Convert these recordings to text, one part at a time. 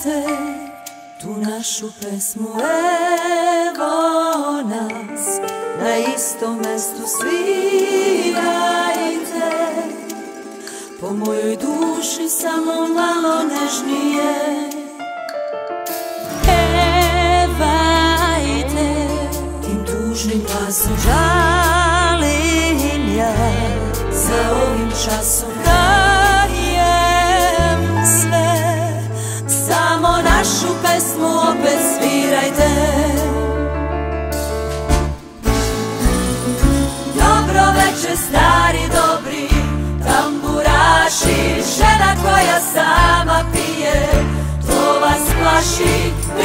Svirajte tu našu pesmu, evo nas na istom mestu svirajte. Po mojoj duši samo malo nežnije pevajte. Tim tužnim glasom žalim ja, za ovim časom dajem sve. Samo našu pesmu opet svirajte. Dobro večer stari dobri tamburaši, žena koja sama pije, to vas plaši.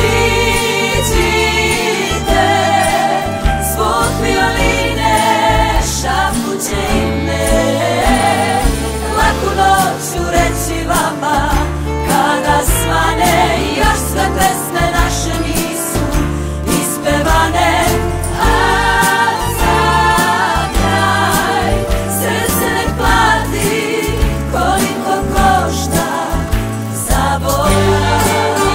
Priđite, zvuk violine šapuće ime. Laku noć ću reći vama kada svane, još sve pesme naše nisu ispevane. A za kraj srce nek plati koliko košta zaborav.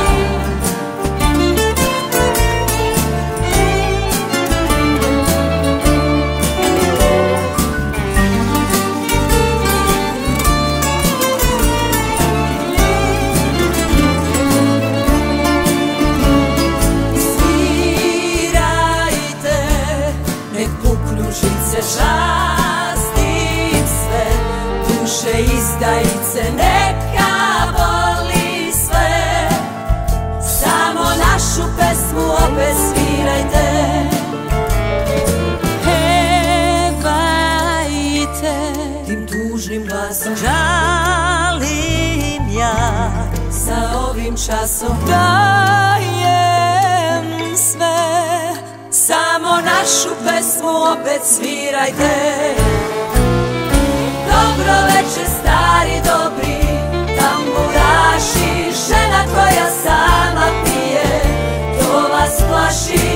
Častim sve duše izdajice, neka boli sve. Samo našu pesmu opet svirajte. Pevajte, tim tužnim glasom žalim ja, sa ovim časom dajem sve. Samo našu pesmu opet svirajte. Dobro večer stari dobri tamburaši, žena koja sama pije, to vas plaši.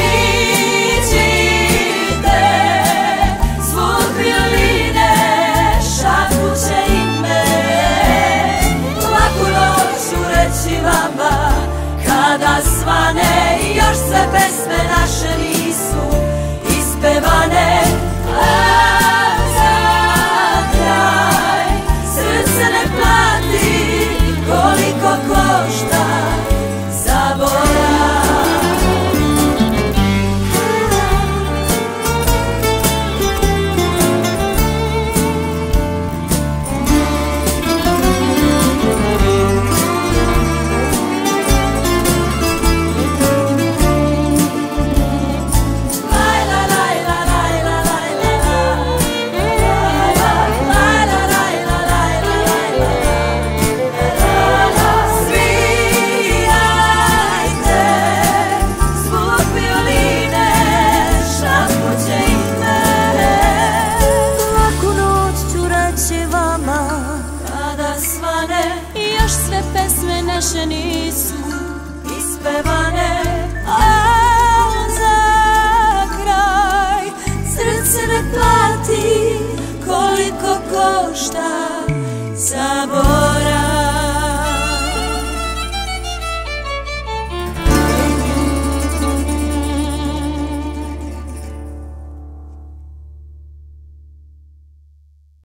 Priđite, zvuk violine šapuće ime. Laku noć ću reći vama kada svane, još sve pesme naše nisu ispevane. A za kraj srce ne plati koliko košta zaborav. Naše nisu ispevane. A za kraj srce ne plati koliko košta